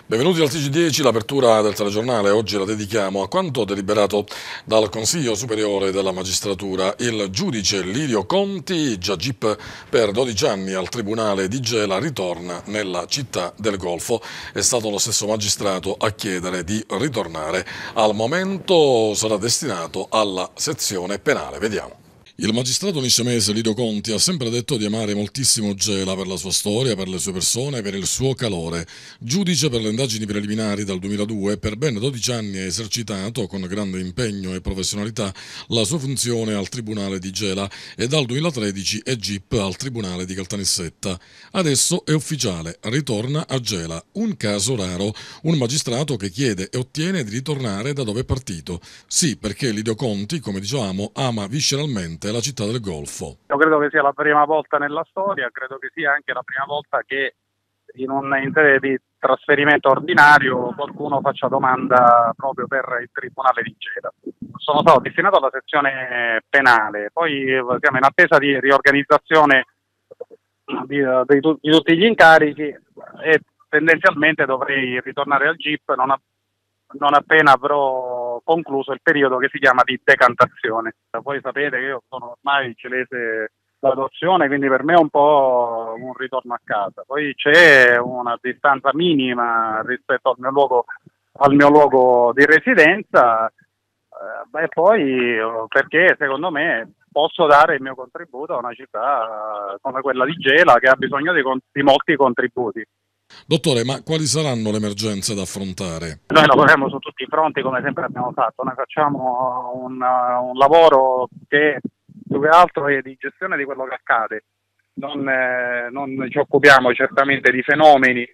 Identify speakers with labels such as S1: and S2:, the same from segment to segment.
S1: Benvenuti al TG10, l'apertura del telegiornale. Oggi la dedichiamo a quanto deliberato dal Consiglio Superiore della Magistratura. Il giudice Lirio Conti, già GIP per 12 anni al Tribunale di Gela, ritorna nella città del Golfo. È stato lo stesso magistrato a chiedere di ritornare. Al momento sarà destinato alla sezione penale. Vediamo. Il magistrato niscemese Lirio Conti ha sempre detto di amare moltissimo Gela per la sua storia, per le sue persone, per il suo calore. Giudice per le indagini preliminari dal 2002, per ben 12 anni ha esercitato con grande impegno e professionalità la sua funzione al Tribunale di Gela e dal 2013 è GIP al Tribunale di Caltanissetta. Adesso è ufficiale, ritorna a Gela. Un caso raro, un magistrato che chiede e ottiene di ritornare da dove è partito. Sì, perché Lirio Conti, come dicevamo, ama visceralmente la città del Golfo.
S2: Io credo che sia la prima volta nella storia, credo che sia anche la prima volta che in sede di trasferimento ordinario qualcuno faccia domanda proprio per il Tribunale di Gela. Sono stato destinato alla sezione penale, poi siamo in attesa di riorganizzazione di tutti gli incarichi e tendenzialmente dovrei ritornare al GIP non appena avrò concluso il periodo che si chiama di decantazione. Voi sapete che io sono ormai cilese d'adozione, quindi per me è un po' un ritorno a casa. Poi c'è una distanza minima rispetto al mio luogo di residenza, e poi perché secondo me posso dare il mio contributo a una città come quella di Gela che ha bisogno di molti contributi.
S1: Dottore, ma quali saranno le emergenze da affrontare?
S2: Noi lavoriamo su tutti i fronti come sempre abbiamo fatto, noi facciamo un lavoro che più che altro è di gestione di quello che accade, non ci occupiamo certamente di fenomeni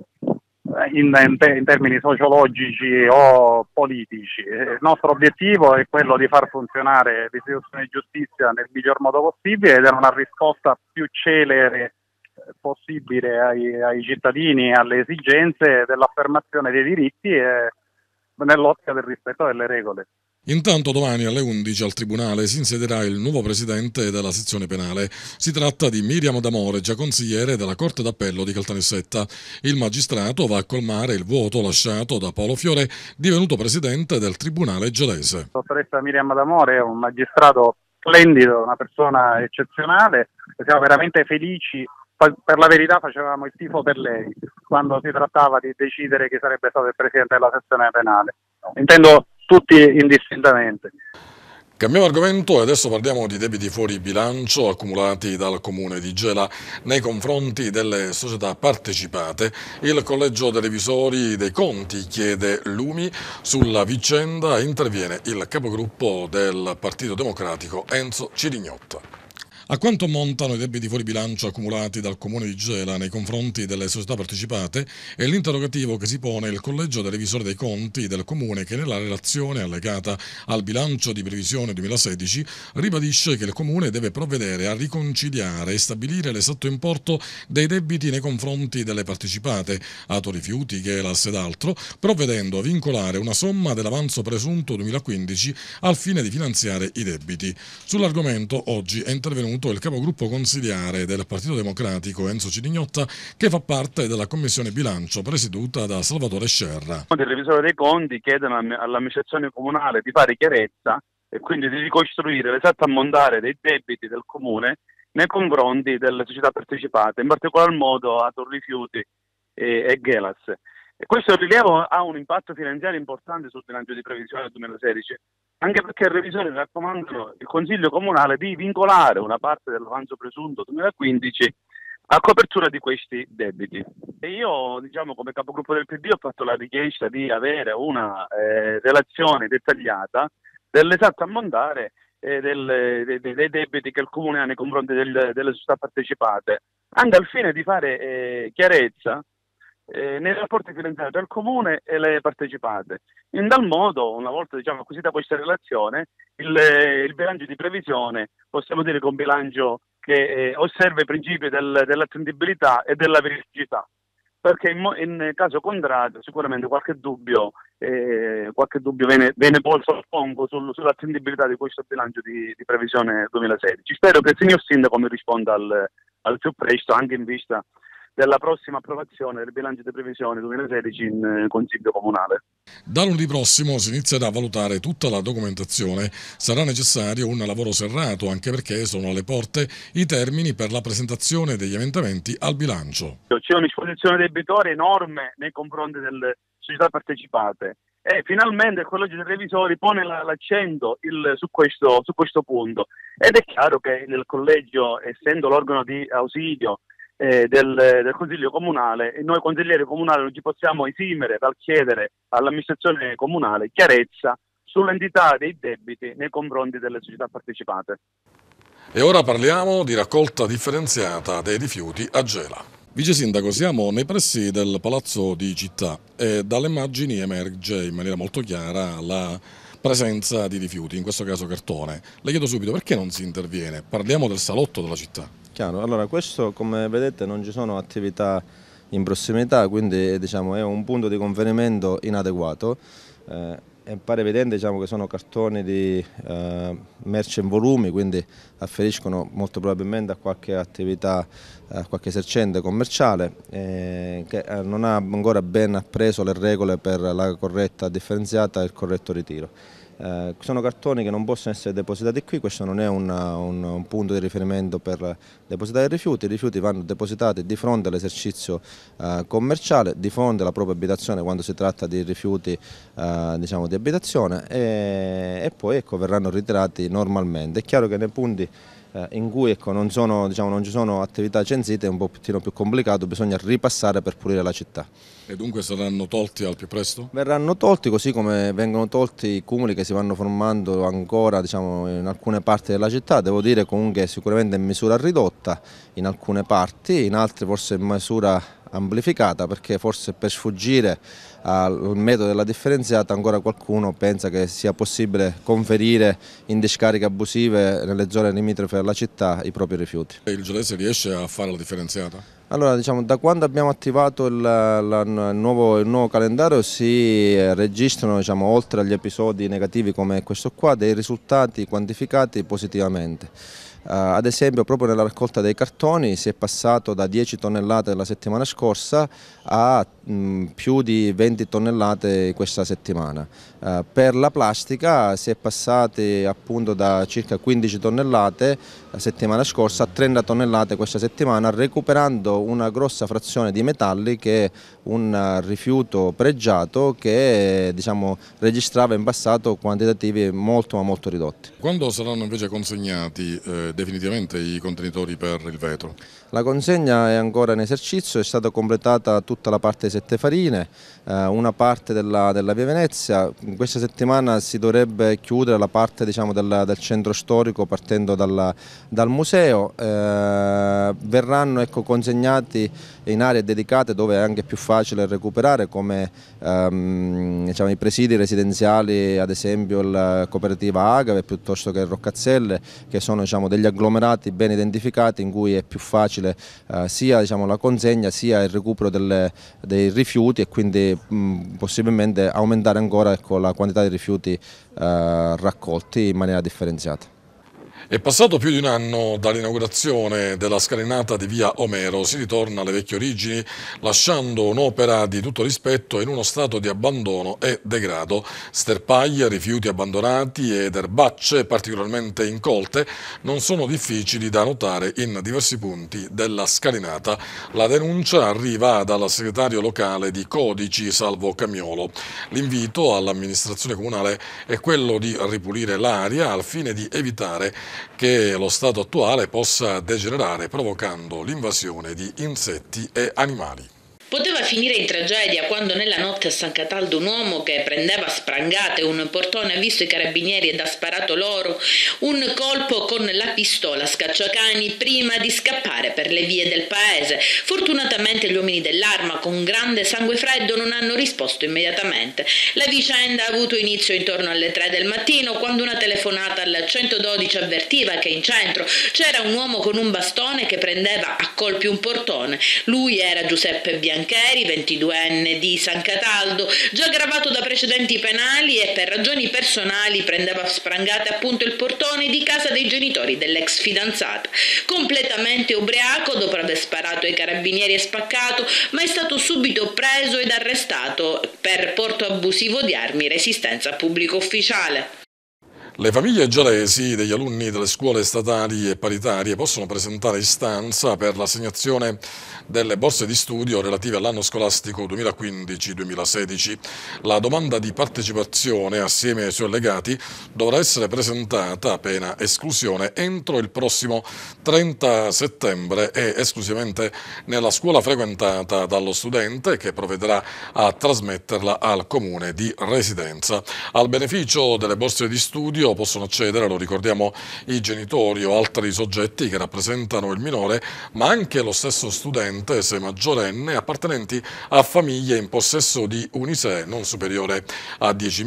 S2: in termini sociologici o politici. Il nostro obiettivo è quello di far funzionare l'istituzione di giustizia nel miglior modo possibile ed è una risposta più celere possibile ai cittadini e alle esigenze dell'affermazione dei diritti e nell'ottica del rispetto delle regole.
S1: Intanto domani alle 11 al Tribunale si insedierà il nuovo presidente della sezione penale. Si tratta di Miriam D'Amore, già consigliere della Corte d'Appello di Caltanissetta. Il magistrato va a colmare il vuoto lasciato da Paolo Fiore, divenuto presidente del Tribunale gelese.
S2: La dottoressa Miriam D'Amore è un magistrato splendido, una persona eccezionale, siamo veramente felici. Per la verità facevamo il tifo per lei quando si trattava di decidere chi sarebbe stato il presidente della sezione penale. Intendo tutti indistintamente.
S1: Cambiamo argomento e adesso parliamo di debiti fuori bilancio accumulati dal Comune di Gela nei confronti delle società partecipate. Il Collegio dei Revisori dei Conti chiede lumi sulla vicenda, interviene il capogruppo del Partito Democratico Enzo Cirignotta. A quanto ammontano i debiti fuori bilancio accumulati dal Comune di Gela nei confronti delle società partecipate è l'interrogativo che si pone il Collegio dei Revisori dei Conti del Comune che nella relazione allegata al bilancio di previsione 2016 ribadisce che il Comune deve provvedere a riconciliare e stabilire l'esatto importo dei debiti nei confronti delle partecipate, Ato Rifiuti, Gelas ed altro, provvedendo a vincolare una somma dell'avanzo presunto 2015 al fine di finanziare i debiti. Sull'argomento oggi è intervenuto il capogruppo consiliare del Partito Democratico Enzo Cirignotta, che fa parte della Commissione Bilancio presieduta da Salvatore Scerra.
S2: Il revisore dei conti chiedono all'amministrazione comunale di fare chiarezza e quindi di ricostruire l'esatto ammontare dei debiti del comune nei confronti delle società partecipate, in particolar modo Ato Rifiuti e Gelas. E questo rilievo ha un impatto finanziario importante sul bilancio di previsione del 2016, anche perché i revisori raccomandano il Consiglio Comunale di vincolare una parte dell'avanzo presunto 2015 a copertura di questi debiti. E io, come capogruppo del PD, ho fatto la richiesta di avere una relazione dettagliata dell'esatto ammontare dei debiti che il Comune ha nei confronti delle società partecipate, anche al fine di fare chiarezza nei rapporti finanziari tra il Comune e le partecipate. In tal modo, una volta acquisita questa relazione, il bilancio di previsione, possiamo dire che è un bilancio che osserva i principi dell'attendibilità e della veridicità, perché in caso contrario sicuramente qualche dubbio viene posto al pongo sull'attendibilità di questo bilancio di previsione 2016. Spero che il signor Sindaco mi risponda al più presto, anche in vista della prossima approvazione del bilancio di previsione 2016 in Consiglio Comunale.
S1: Da lunedì prossimo si inizierà a valutare tutta la documentazione. Sarà necessario un lavoro serrato, anche perché sono alle porte i termini per la presentazione degli emendamenti al bilancio.
S2: C'è un'esposizione debitoria enorme nei confronti delle società partecipate e finalmente il Collegio dei Revisori pone l'accento su questo punto, ed è chiaro che il Collegio, essendo l'organo di ausilio del Consiglio Comunale, noi consiglieri comunali non ci possiamo esimere dal chiedere all'amministrazione comunale chiarezza sull'entità dei debiti nei confronti delle società partecipate.
S1: E ora parliamo di raccolta differenziata dei rifiuti a Gela. Vice Sindaco, siamo nei pressi del Palazzo di Città e dalle immagini emerge in maniera molto chiara la presenza di rifiuti, in questo caso cartone. Le chiedo subito perché non si interviene? Parliamo del salotto della città.
S3: Chiaro, allora questo, come vedete, non ci sono attività in prossimità, quindi diciamo, è un punto di conferimento inadeguato. E pare evidente, diciamo, che sono cartoni di merce in volumi, quindi afferiscono molto probabilmente a qualche attività, a qualche esercente commerciale che non ha ancora ben appreso le regole per la corretta differenziata e il corretto ritiro. Sono cartoni che non possono essere depositati qui, questo non è un punto di riferimento per depositare i rifiuti vanno depositati di fronte all'esercizio commerciale, di fronte alla propria abitazione quando si tratta di rifiuti diciamo, di abitazione e poi ecco, verranno ritirati normalmente. È chiaro che nei punti in cui ecco, non ci sono attività censite è un pochettino più complicato, bisogna ripassare per pulire la città.
S1: E dunque saranno tolti al più presto?
S3: Verranno tolti così come vengono tolti i cumuli che si vanno formando ancora diciamo, in alcune parti della città, devo dire comunque sicuramente in misura ridotta in alcune parti, in altre forse in misura amplificata perché forse per sfuggire al metodo della differenziata ancora qualcuno pensa che sia possibile conferire in discariche abusive nelle zone limitrofe alla città i propri rifiuti.
S1: E il gelese riesce a fare la differenziata?
S3: Allora, diciamo, da quando abbiamo attivato il nuovo calendario si registrano, diciamo, oltre agli episodi negativi come questo qua, dei risultati quantificati positivamente. Ad esempio proprio nella raccolta dei cartoni si è passato da 10 tonnellate la settimana scorsa a più di 20 tonnellate questa settimana. Per la plastica si è passati appunto da circa 15 tonnellate la settimana scorsa a 30 tonnellate questa settimana, recuperando una grossa frazione di metalli che è un rifiuto pregiato che diciamo, registrava in passato quantitativi molto ma molto ridotti.
S1: Quando saranno invece consegnati definitivamente i contenitori per il vetro?
S3: La consegna è ancora in esercizio, è stata completata tutta la parte di Sette Farine, una parte della via Venezia. Questa settimana si dovrebbe chiudere la parte diciamo, del centro storico partendo dal museo. Verranno ecco, consegnati in aree dedicate dove è anche più facile recuperare come diciamo, i presidi residenziali, ad esempio la cooperativa Agave piuttosto che Roccazzelle, che sono diciamo, degli agglomerati ben identificati in cui è più facile sia diciamo, la consegna sia il recupero dei rifiuti e quindi possibilmente aumentare ancora ecco, la quantità di rifiuti raccolti in maniera differenziata.
S1: È passato più di un anno dall'inaugurazione della scalinata di via Omero, si ritorna alle vecchie origini lasciando un'opera di tutto rispetto in uno stato di abbandono e degrado. Sterpaglie, rifiuti abbandonati ed erbacce particolarmente incolte non sono difficili da notare in diversi punti della scalinata. La denuncia arriva dal segretario locale di Codici Salvo Camiolo. L'invito all'amministrazione comunale è quello di ripulire l'aria al fine di evitare che lo stato attuale possa degenerare provocando l'invasione di insetti e animali.
S4: Poteva finire in tragedia quando nella notte a San Cataldo un uomo che prendeva a sprangate un portone ha visto i carabinieri ed ha sparato loro un colpo con la pistola scacciacani prima di scappare per le vie del paese. Fortunatamente gli uomini dell'Arma con grande sangue freddo non hanno risposto immediatamente. La vicenda ha avuto inizio intorno alle 3 del mattino quando una telefonata al 112 avvertiva che in centro c'era un uomo con un bastone che prendeva a colpi un portone. Lui era Giuseppe Bianchi Biancheri, 22enne di San Cataldo, già gravato da precedenti penali e per ragioni personali prendeva a sprangate appunto il portone di casa dei genitori dell'ex fidanzata. Completamente ubriaco, dopo aver sparato ai carabinieri e spaccato, ma è stato subito preso ed arrestato per porto abusivo di armi, resistenza a pubblico ufficiale.
S1: Le famiglie gelesi degli alunni delle scuole statali e paritarie possono presentare istanza per l'assegnazione delle borse di studio relative all'anno scolastico 2015-2016. La domanda di partecipazione, assieme ai suoi allegati, dovrà essere presentata, pena esclusione, entro il prossimo 30 settembre e esclusivamente nella scuola frequentata dallo studente, che provvederà a trasmetterla al comune di residenza. Al beneficio delle borse di studio possono accedere, lo ricordiamo, i genitori o altri soggetti che rappresentano il minore, ma anche lo stesso studente, se maggiorenne, appartenenti a famiglie in possesso di un ISEE non superiore a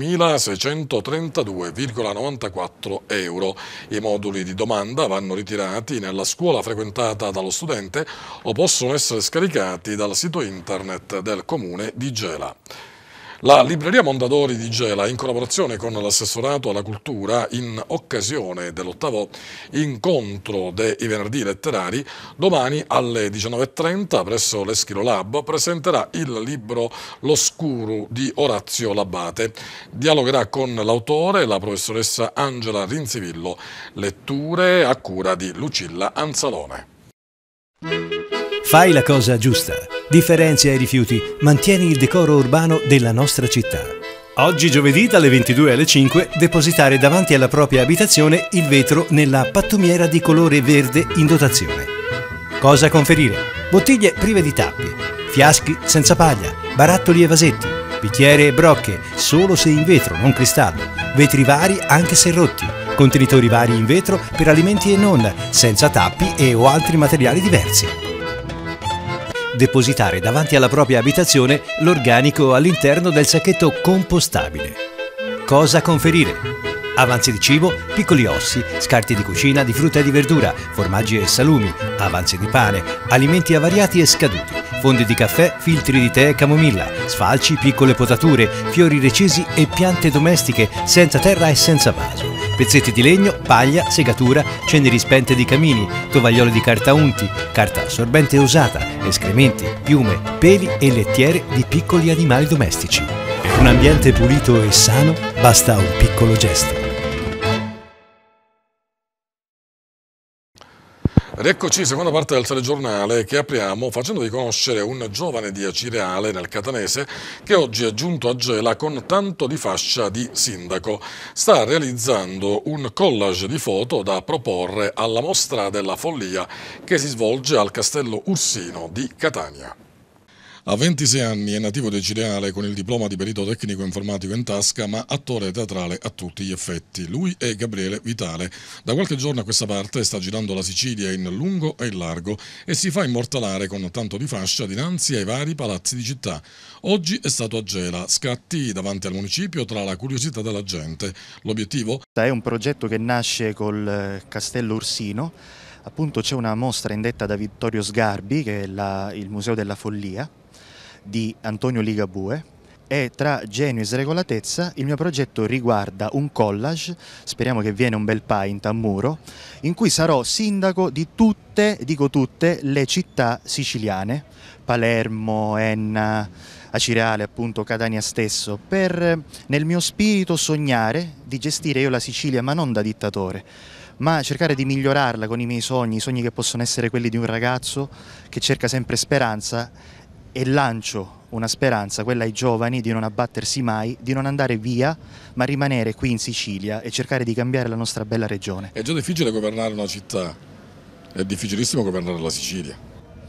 S1: 10.632,94 euro. I moduli di domanda vanno ritirati nella scuola frequentata dallo studente o possono essere scaricati dal sito internet del comune di Gela. La libreria Mondadori di Gela, in collaborazione con l'assessorato alla cultura, in occasione dell'8° incontro dei venerdì letterari, domani alle 19:30 presso l'Eschilo Lab presenterà il libro L'Oscuro di Orazio Labate. Dialogherà con l'autore, la professoressa Angela Rinzivillo. Letture a cura di Lucilla Anzalone.
S5: Fai la cosa giusta. Differenzia i rifiuti, mantieni il decoro urbano della nostra città. Oggi giovedì dalle 22 alle 5 depositare davanti alla propria abitazione il vetro nella pattumiera di colore verde in dotazione. Cosa conferire? Bottiglie prive di tappi, fiaschi senza paglia, barattoli e vasetti, bicchiere e brocche solo se in vetro, non cristallo, vetri vari anche se rotti, contenitori vari in vetro per alimenti e non, senza tappi e o altri materiali diversi. Depositare davanti alla propria abitazione l'organico all'interno del sacchetto compostabile. Cosa conferire? Avanzi di cibo, piccoli ossi, scarti di cucina, di frutta e di verdura, formaggi e salumi, avanzi di pane, alimenti avariati e scaduti, fondi di caffè, filtri di tè e camomilla, sfalci, piccole potature, fiori recisi e piante domestiche senza terra e senza vaso, pezzetti di legno, paglia, segatura, ceneri spente di camini, tovaglioli di carta unti, carta assorbente usata, escrementi, piume, peli e lettiere di piccoli animali domestici. Per un ambiente pulito e sano basta un piccolo gesto.
S1: Rieccoci, seconda parte del telegiornale, che apriamo facendovi conoscere un giovane di Acireale nel Catanese che oggi è giunto a Gela con tanto di fascia di sindaco. Sta realizzando un collage di foto da proporre alla Mostra della Follia che si svolge al Castello Ursino di Catania. A 26 anni è nativo di Acireale con il diploma di perito tecnico informatico in tasca, ma attore teatrale a tutti gli effetti. Lui è Gabriele Vitale. Da qualche giorno a questa parte sta girando la Sicilia in lungo e in largo e si fa immortalare con tanto di fascia dinanzi ai vari palazzi di città. Oggi è stato a Gela, scatti davanti al municipio tra la curiosità della gente. L'obiettivo?
S6: È un progetto che nasce col Castello Ursino. Appunto c'è una mostra indetta da Vittorio Sgarbi, che è il Museo della Follia, di Antonio Ligabue, e tra genio e sregolatezza il mio progetto riguarda un collage, speriamo che viene un bel paint a muro, in cui sarò sindaco di tutte, dico tutte, le città siciliane, Palermo, Enna, Acireale, appunto Catania stesso, per nel mio spirito sognare di gestire io la Sicilia, ma non da dittatore, ma cercare di migliorarla con i miei sogni, i sogni che possono essere quelli di un ragazzo che cerca sempre speranza, e lancio una speranza, quella ai giovani, di non abbattersi mai, di non andare via, ma rimanere qui in Sicilia e cercare di cambiare la nostra bella regione.
S1: È già difficile governare una città, è difficilissimo governare la Sicilia.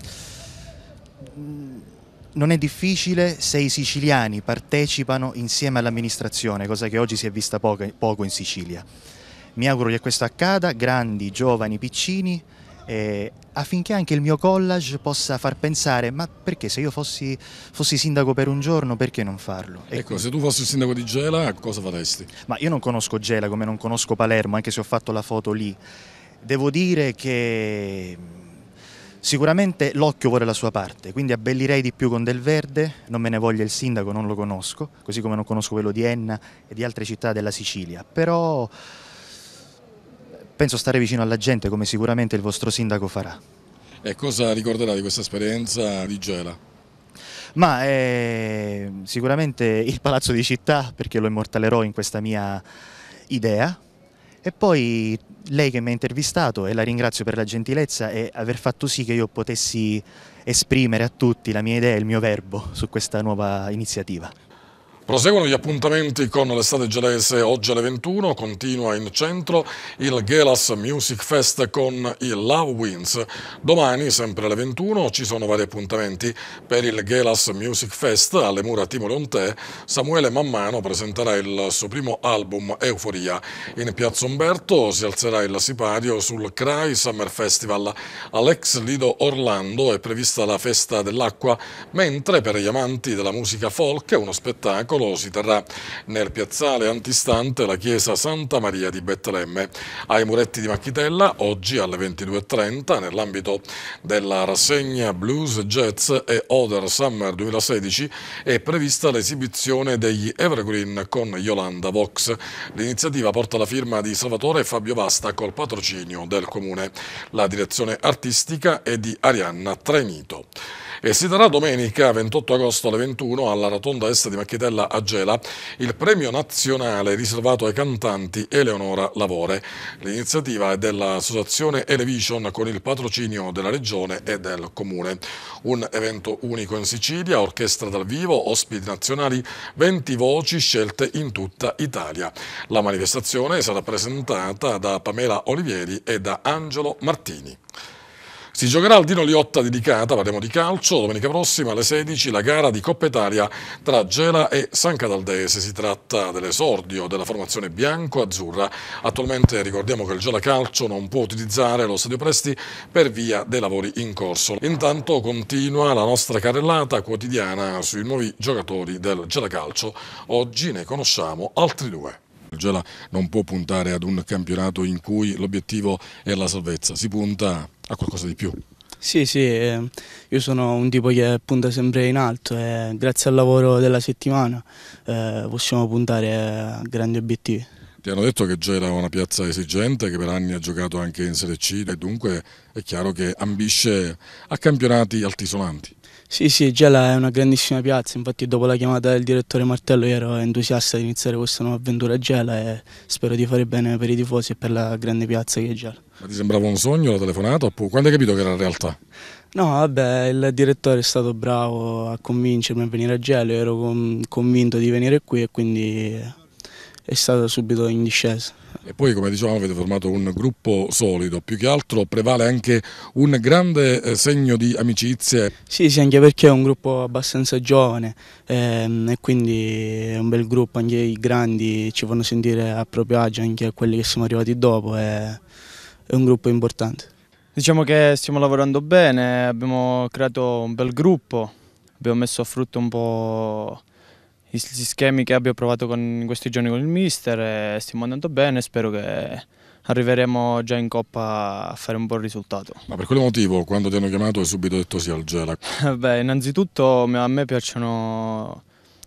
S6: Non è difficile se i siciliani partecipano insieme all'amministrazione, cosa che oggi si è vista poco in Sicilia. Mi auguro che questo accada, grandi, giovani, piccini, affinché anche il mio collage possa far pensare: ma perché se io fossi sindaco per un giorno, perché non farlo?
S1: Ecco, se tu fossi il sindaco di Gela, cosa faresti?
S6: Ma io non conosco Gela come non conosco Palermo, anche se ho fatto la foto lì. Devo dire che Sicuramente l'occhio vuole la sua parte, quindi abbellirei di più con del verde, non me ne voglia il sindaco, non lo conosco, così come non conosco quello di Enna e di altre città della Sicilia, però penso stare vicino alla gente come sicuramente il vostro sindaco farà.
S1: E cosa ricorderà di questa esperienza di Gela?
S6: Ma sicuramente il Palazzo di Città, perché lo immortalerò in questa mia idea, e poi lei che mi ha intervistato, e la ringrazio per la gentilezza e aver fatto sì che io potessi esprimere a tutti la mia idea e il mio verbo su questa nuova iniziativa.
S1: Proseguono gli appuntamenti con l'estate gelese. Oggi alle 21 continua in centro il Gelas Music Fest con il Love Wins. Domani, sempre alle 21, ci sono vari appuntamenti per il Gelas Music Fest. Alle mura Timo Leontè, Samuele Mammano presenterà il suo primo album Euforia. In Piazza Umberto si alzerà il sipario sul CRAI Summer Festival. All'ex Lido Orlando è prevista la Festa dell'Acqua, mentre per gli amanti della musica folk uno spettacolo si terrà nel piazzale antistante la chiesa Santa Maria di Betlemme. Ai Muretti di Macchitella, oggi alle 22:30, nell'ambito della rassegna Blues, Jazz e Other Summer 2016, è prevista l'esibizione degli Evergreen con Yolanda Vox. L'iniziativa porta la firma di Salvatore e Fabio Vasta col patrocinio del Comune. La direzione artistica è di Arianna Trenito. E si darà domenica 28 agosto alle 21 alla Rotonda Est di Macchitella a Gela il premio nazionale riservato ai cantanti Eleonora Lavore. L'iniziativa è dell'associazione Elevision con il patrocinio della Regione e del Comune. Un evento unico in Sicilia, orchestra dal vivo, ospiti nazionali, 20 voci scelte in tutta Italia. La manifestazione sarà presentata da Pamela Olivieri e da Angelo Martini. Si giocherà al Dino Liotta dedicata, parliamo di calcio, domenica prossima alle 16 la gara di Coppa Italia tra Gela e San Cataldese. Si tratta dell'esordio della formazione bianco-azzurra. Attualmente ricordiamo che il Gela Calcio non può utilizzare lo Stadio Presti per via dei lavori in corso. Intanto continua la nostra carrellata quotidiana sui nuovi giocatori del Gela Calcio. Oggi ne conosciamo altri due. Il Gela non può puntare ad un campionato in cui l'obiettivo è la salvezza, si punta a qualcosa di più.
S7: Sì, io sono un tipo che punta sempre in alto e grazie al lavoro della settimana possiamo puntare a grandi obiettivi.
S1: Ti hanno detto che Gela è una piazza esigente, che per anni ha giocato anche in Serie C e dunque è chiaro che ambisce a campionati altisonanti.
S7: Sì, Gela è una grandissima piazza, infatti dopo la chiamata del direttore Martello io ero entusiasta di iniziare questa nuova avventura a Gela e spero di fare bene per i tifosi e per la grande piazza che è Gela.
S1: Ma ti sembrava un sogno la telefonata oppure quando hai capito che era realtà?
S7: No, vabbè, il direttore è stato bravo a convincermi a venire a Gela, io ero convinto di venire qui e quindi è stato subito in discesa.
S1: E poi, come dicevamo, avete formato un gruppo solido, più che altro prevale anche un grande segno di amicizia.
S7: Sì, anche perché è un gruppo abbastanza giovane e quindi è un bel gruppo, anche i grandi ci fanno sentire a proprio agio, anche quelli che siamo arrivati dopo, è un gruppo importante.
S8: Diciamo che stiamo lavorando bene, abbiamo creato un bel gruppo, abbiamo messo a frutto un po' gli schemi che abbiamo provato in questi giorni con il mister e stiamo andando bene, spero che arriveremo già in Coppa a fare un buon risultato.
S1: Ma per quale motivo quando ti hanno chiamato hai subito detto sì al Gela?
S8: Beh, innanzitutto a me piacciono,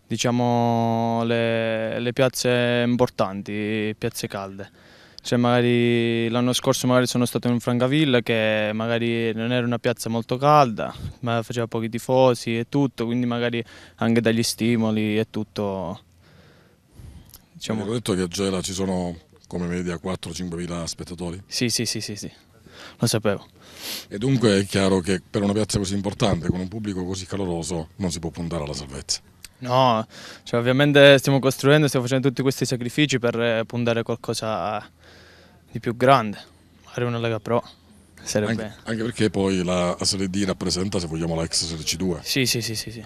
S8: diciamo, le piazze importanti, piazze calde. Cioè magari l'anno scorso sono stato in Francavilla che magari non era una piazza molto calda, ma faceva pochi tifosi e tutto, quindi magari anche dagli stimoli e tutto.
S1: Diciamo. Ho detto che a Gela ci sono come media 4-5 mila spettatori?
S8: Sì, lo sapevo.
S1: E dunque è chiaro che per una piazza così importante, con un pubblico così caloroso, non si può puntare alla salvezza.
S8: No, cioè ovviamente stiamo facendo tutti questi sacrifici per puntare a qualcosa di più grande, magari una Lega Pro, sarebbe.
S1: Anche perché poi la Serie D rappresenta, se vogliamo, la ex Serie C2.
S8: Sì.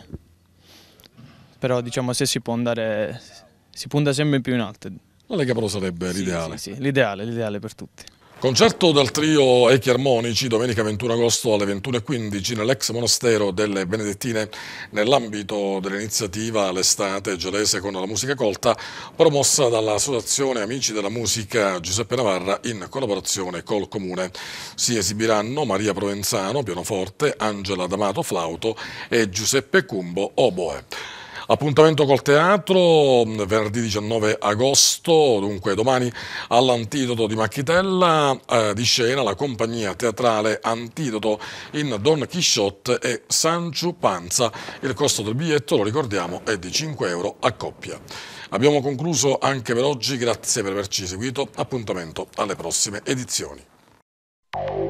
S8: Però diciamo se si può andare, si punta sempre più in alto.
S1: La Lega Pro sarebbe l'ideale.
S8: Sì, l'ideale per tutti.
S1: Concerto del trio Echi Armonici domenica 21 agosto alle 21:15 nell'ex monastero delle Benedettine nell'ambito dell'iniziativa L'estate gelese con la musica colta promossa dall'Associazione Amici della Musica Giuseppe Navarra in collaborazione col Comune. Si esibiranno Maria Provenzano, pianoforte, Angela D'Amato, flauto e Giuseppe Cumbo, oboe. Appuntamento col teatro venerdì 19 agosto, dunque domani, all'Antidoto di Macchitella, di scena la compagnia teatrale Antidoto in Don Chisciotte e Sancho Panza. Il costo del biglietto, lo ricordiamo, è di 5 euro a coppia. Abbiamo concluso anche per oggi, grazie per averci seguito, appuntamento alle prossime edizioni.